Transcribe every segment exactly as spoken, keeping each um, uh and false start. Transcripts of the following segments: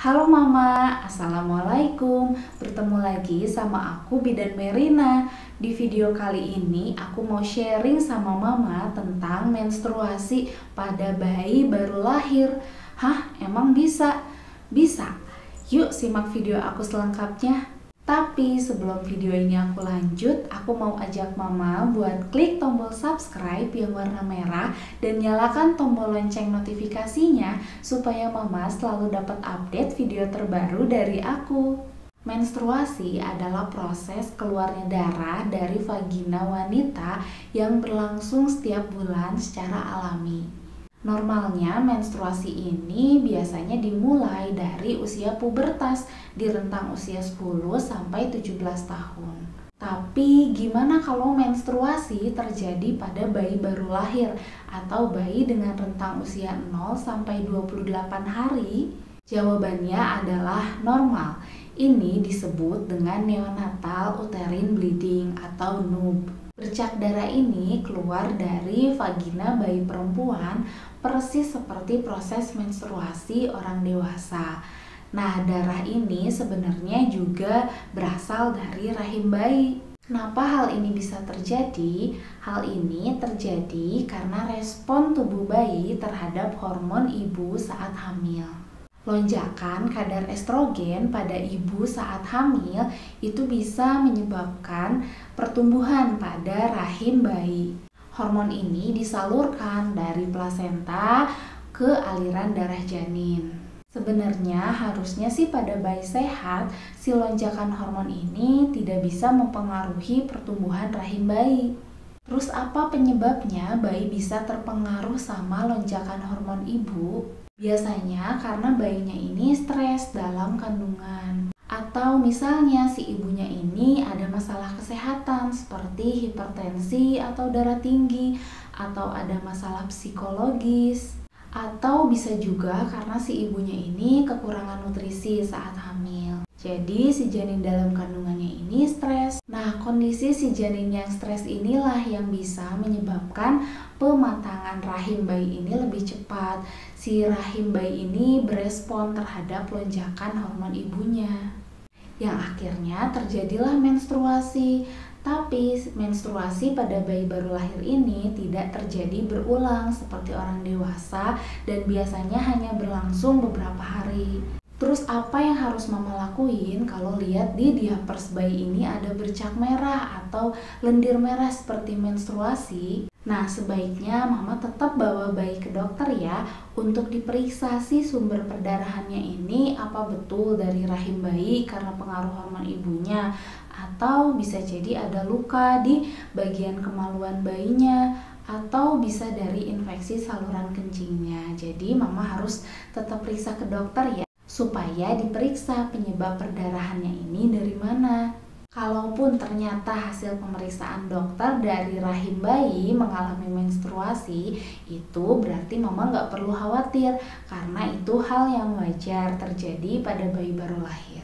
Halo Mama, Assalamualaikum. Bertemu lagi sama aku Bidan Merina. Di video kali ini aku mau sharing sama Mama tentang menstruasi pada bayi baru lahir. Hah, emang bisa? Bisa. Yuk simak video aku selengkapnya. Tapi sebelum video ini aku lanjut, aku mau ajak Mama buat klik tombol subscribe yang warna merah dan nyalakan tombol lonceng notifikasinya supaya Mama selalu dapat update video terbaru dari aku. Menstruasi adalah proses keluarnya darah dari vagina wanita yang berlangsung setiap bulan secara alami. Normalnya menstruasi ini biasanya dimulai dari usia pubertas di rentang usia sepuluh sampai tujuh belas tahun. Tapi gimana kalau menstruasi terjadi pada bayi baru lahir atau bayi dengan rentang usia nol sampai dua puluh delapan hari? Jawabannya adalah normal. Ini disebut dengan neonatal uterine bleeding atau N U B. Bercak darah ini keluar dari vagina bayi perempuan persis seperti proses menstruasi orang dewasa. Nah, darah ini sebenarnya juga berasal dari rahim bayi. Kenapa hal ini bisa terjadi? Hal ini terjadi karena respon tubuh bayi terhadap hormon ibu saat hamil. Lonjakan kadar estrogen pada ibu saat hamil itu bisa menyebabkan pertumbuhan pada rahim bayi. Hormon ini disalurkan dari plasenta ke aliran darah janin. Sebenarnya harusnya sih pada bayi sehat, si lonjakan hormon ini tidak bisa mempengaruhi pertumbuhan rahim bayi. Terus apa penyebabnya bayi bisa terpengaruh sama lonjakan hormon ibu? Biasanya karena bayinya ini stres dalam kandungan. Atau misalnya si ibunya ini ada masalah kesehatan seperti hipertensi atau darah tinggi, atau ada masalah psikologis. Atau bisa juga karena si ibunya ini kekurangan nutrisi saat hamil. Jadi si janin dalam kandungannya ini stres. Nah, kondisi si janin yang stres inilah yang bisa menyebabkan pematangan rahim bayi ini lebih cepat. Si rahim bayi ini berespon terhadap lonjakan hormon ibunya, yang akhirnya terjadilah menstruasi. Tapi menstruasi pada bayi baru lahir ini tidak terjadi berulang seperti orang dewasa dan biasanya hanya berlangsung beberapa hari. Terus apa yang harus Mama lakuin kalau lihat di diapers bayi ini ada bercak merah atau lendir merah seperti menstruasi? Nah, sebaiknya Mama tetap bawa bayi ke dokter ya untuk diperiksa sih sumber perdarahannya ini apa betul dari rahim bayi karena pengaruh hormon ibunya, atau bisa jadi ada luka di bagian kemaluan bayinya, atau bisa dari infeksi saluran kencingnya. Jadi Mama harus tetap periksa ke dokter ya supaya diperiksa penyebab perdarahannya ini dari mana. Kalaupun ternyata hasil pemeriksaan dokter dari rahim bayi mengalami menstruasi, itu berarti Mama nggak perlu khawatir karena itu hal yang wajar terjadi pada bayi baru lahir.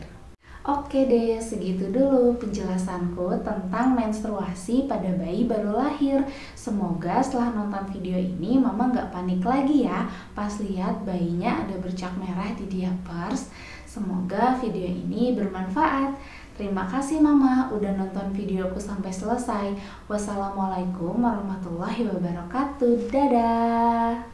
Oke deh, segitu dulu penjelasanku tentang menstruasi pada bayi baru lahir. Semoga setelah nonton video ini Mama nggak panik lagi ya pas lihat bayinya ada bercak merah di diapers. Semoga video ini bermanfaat. Terima kasih Mama udah nonton videoku sampai selesai. Wassalamualaikum warahmatullahi wabarakatuh. Dadah.